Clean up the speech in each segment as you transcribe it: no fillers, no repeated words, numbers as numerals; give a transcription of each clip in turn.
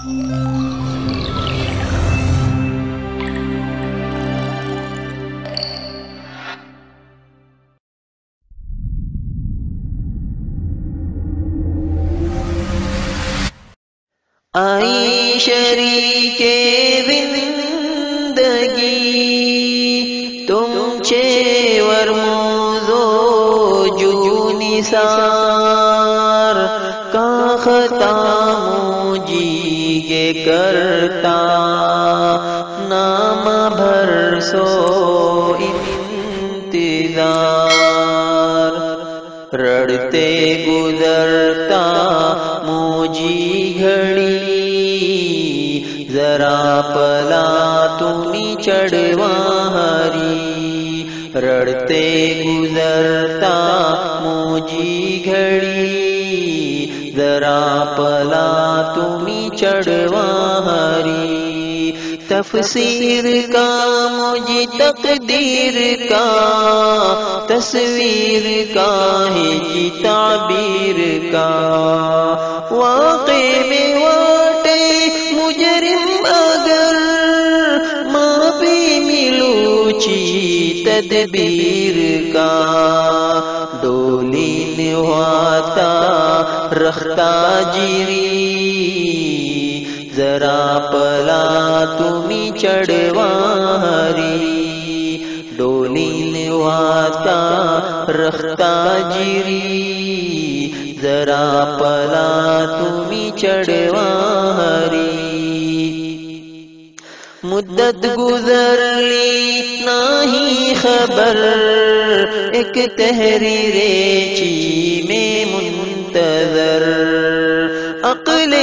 آئی شریک زندگی تم چے ورموزو جو نثار کا خطا مجھے کے کرتا نام بھر سو انتظار رڑتے گزرتا مجھے گھڑی ذرا پلا تمہیں چڑھواں ہری رڑتے گزرتا مجھے گھڑی ذرا پلا تمہیں چڑھواں ہری تفسیر کا مجھے تقدیر کا تصویر کا ہے جی تعبیر کا واقع میں واٹے مجرم اگر معافی ملوچی تدبیر کا ڈولی نواتا رختا جیری ذرا پلا تمہیں چڑھواں ہری ڈولی نواتا رختا جیری ذرا پلا تمہیں چڑھواں ہری مدت گزر لی نہیں خبر ایک تحریر چی میں منتظر عقل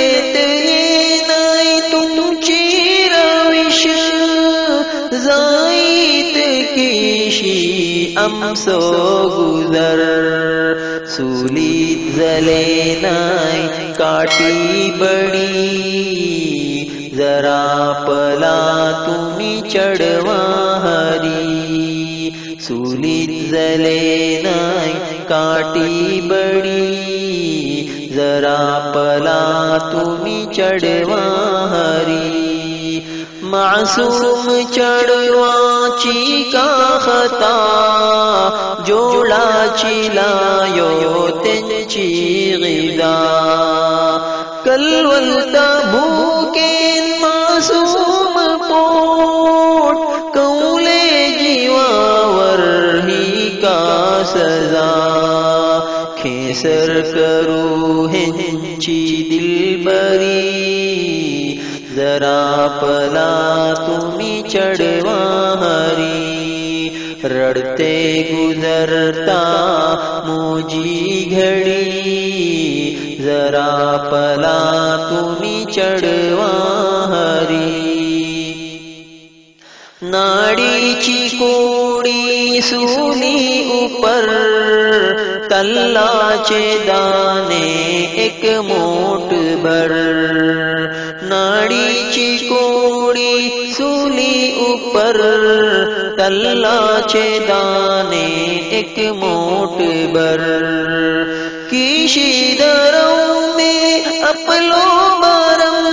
سو گزر سولیت زلینائی کاٹی بڑی ذرا پلا تمہیں چڑھواں ہری سولیت زلینائی کاٹی بڑی ذرا پلا تمہیں چڑھواں ہری معصوم چڑھواں چی کا خطا جوڑا چلایو تنچی غذا کلولتا بھوکے معصوم پوٹ کولے جیواور ہی کا سزا کھیسر کرو ہنچی دل بری ذرا پلا تمہیں چڑھواں ہری رڑتے گزرتا مجھے گھڑی ذرا پلا تمہیں چڑھواں ہری ناڑی چی کوڑی سولی اوپر تلا چے دانے ایک موٹ بھر ناڑی چی کوڑی سولی اوپر تلا چے دانے ایک موٹ بر کیشی دروں میں اپلو برم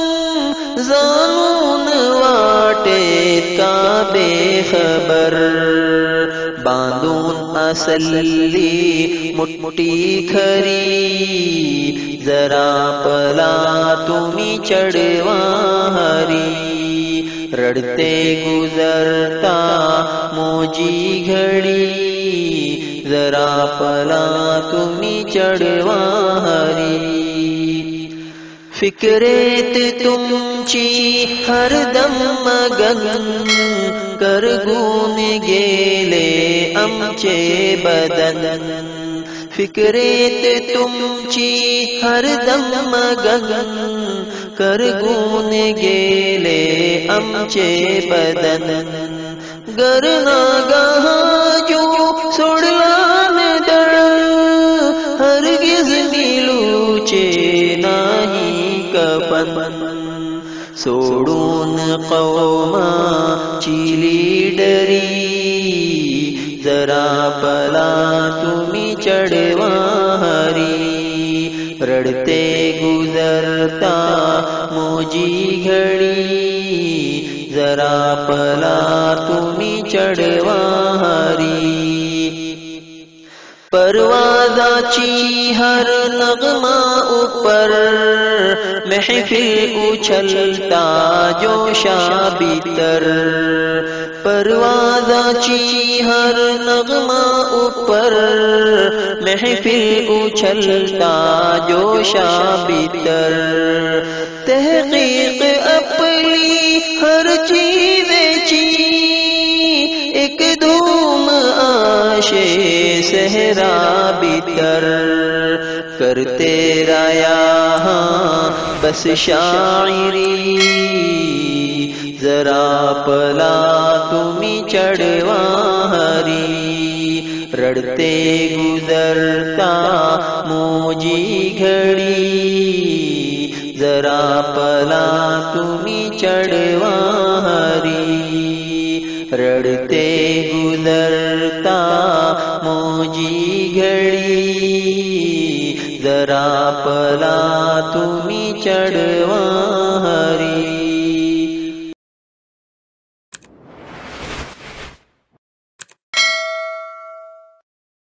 زانون واٹے کا بے خبر باندون اصلی مٹی کھری ذرا پلا تمہیں چڑھواں ہری رڑتے گزرتا مجھے گھڑی ذرا پلا تمہیں چڑھواں ہری فکریت تم چی ہر دم مگن کر گون گیلے امچے بدن فکریت تم چی ہر دم مگن کر گون گیلے امچے بدن گرنا گاہاں جو سڑلان در ہرگز ملوچے نہیں کفن سوڑون قوما چیلی ڈری ذرا پلا تمہیں چڑھواں ہری رڑتے گزرتا موجی घडी जरा पला तुम्ही चढवा हरी परवाजाची हर नगमा ऊपर महफिल उछलता जोशा भीतर परवाजाची हर नगमा ऊपर महफिल उछलता जोशा भीतर तहकीक अपनी हर चीज़ेची एक धूम आशे सहरा भीतर करते राया बस शायरी जरा पला तुम्ही चढवा हरी रडते गुजरता मोजी घडी जरा पला तुम्ही चढवा हरी रडते गुजरता मोजी घडी जरा पला तुम्ही चढवा हरी